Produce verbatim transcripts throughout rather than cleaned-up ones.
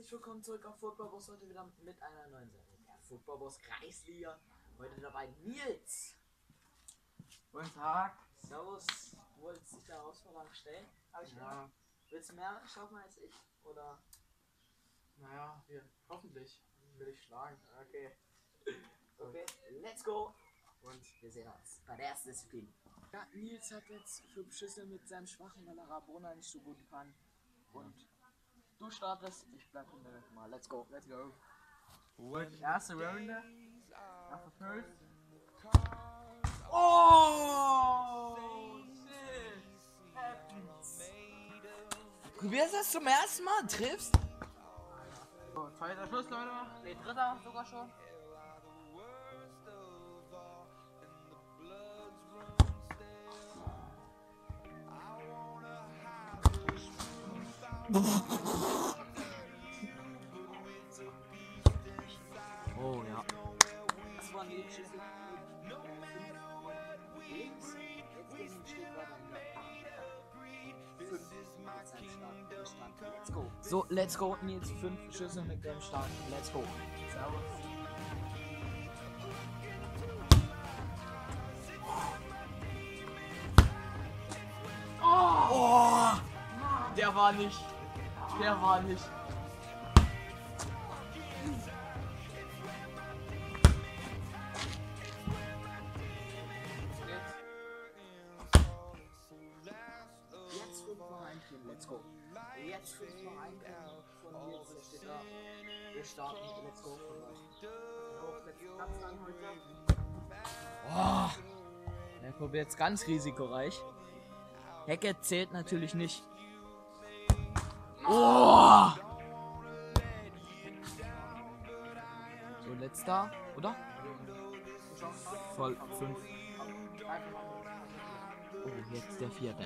herzlich willkommen zurück auf Football Boss, heute wieder mit einer neuen Serie der Football Boss Kreisliga. Heute dabei Nils. Guten Tag. Servus, du wolltest dich der Herausforderung stellen, habe ich Ja. gehört. Willst du mehr schaffen als ich, oder? Naja, wir hoffentlich will ich schlagen. Okay. Okay, let's go. Und Wir sehen uns bei der ersten Disziplin. Ja, Nils hat jetzt fünf Schüsse mit seinem schwachen, weil er Rabona nicht so gut kann. Und du startest, ich bleib in der Mitte mal. Let's go. let's go. Gut, erste Runde. Nach der First. Oh! Shit! Happens. Probierst du das zum ersten Mal? Triffst? So, zweiter Schuss, Leute. Ne, dritter sogar schon. Oh ja. Das waren die Schüsse. Links. Jetzt gegen den steht weiter Let's go. So, let's go. Nils fünf Schüsse mit dem Start. Let's go. Servus. Oh! Der war nicht. Der war nicht. Jetzt fünfmal eincremen, let's go. Jetzt fünfmal eincremen von hier, der steht da. Wir starten, let's go von euch. Auf letzten Platz an heute. Oh! Der probiert jetzt ganz risikoreich. Hecke zählt natürlich nicht. Oh! So, letzter, oder? Voll fünf. Oh, jetzt der vierte.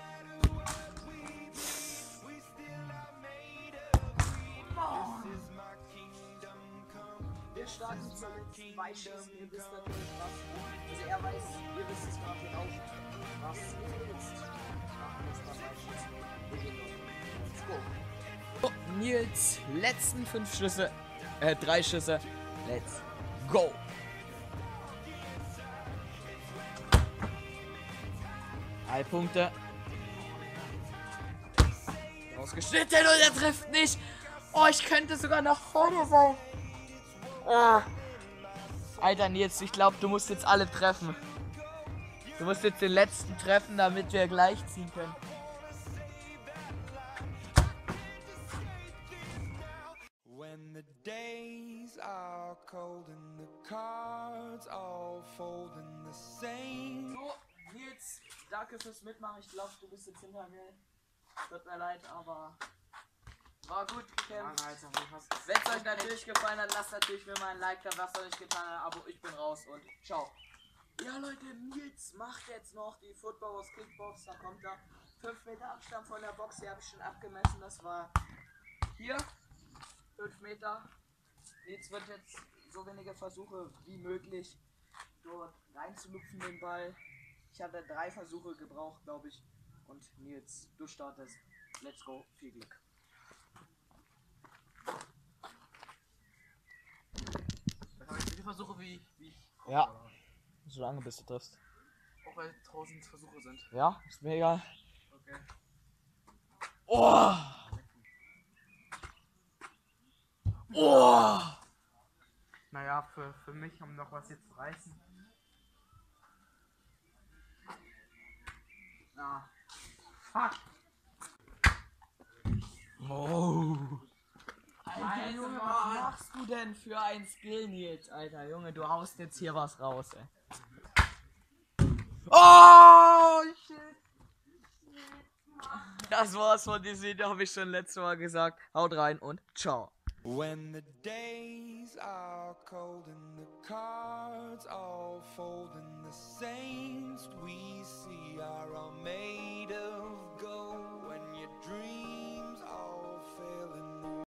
Wir starten zur letzten Beischießen. Ihr wisst natürlich was. Also er weiß, ihr wisst es gerade auch. Was ihr jetzt machen müsst beim Beischießen. Wir gehen los. Let's go. So, Nils letzten fünf Schüsse. Äh, drei Schüsse. Let's go. Drei Punkte. Ausgeschnitten und er trifft nicht. Oh, ich könnte sogar noch vorne sein. Ah. Alter Nils, ich glaube, du musst jetzt alle treffen. Du musst jetzt den letzten treffen, damit wir gleich ziehen können. When the days are cold and the cards all fold in the same. So, Nils, danke fürs Mitmachen. Ich glaube, du bist jetzt hinter mir. Tut mir leid, aber war gut gekämpft. Wenn es euch natürlich gefallen hat, lasst natürlich mir mal ein Like da, was ihr nicht getan habt. Abo, ich bin raus und ciao. Ja Leute, Nils macht jetzt noch die Football Boss Kickbox. Da kommt er. fünf Meter Abstand von der Box, die habe ich schon abgemessen. Das war hier. fünf Meter. Nils wird jetzt so wenige Versuche wie möglich dort reinzulupfen den Ball. Ich hatte drei Versuche gebraucht, glaube ich. Und Nils, du startest. Let's go. Viel Glück. Das habe ich viele Versuche wie, wie ich komme, Ja. oder? Solange bis du triffst. Auch weil tausend Versuche sind. Ja, ist mir egal. Okay. Oh! Oh! Naja, für, für mich, um noch was jetzt zu reißen. Ah. Fuck! Oh! Alter Junge, was machst du denn für ein Skill, Nils? Alter Junge, du haust jetzt hier was raus, ey. Oh, shit! Das war's von diesem Video, habe ich schon letztes Mal gesagt. Haut rein und ciao. When the days are cold and the cards all fold and the saints we see are all made of gold. When your dreams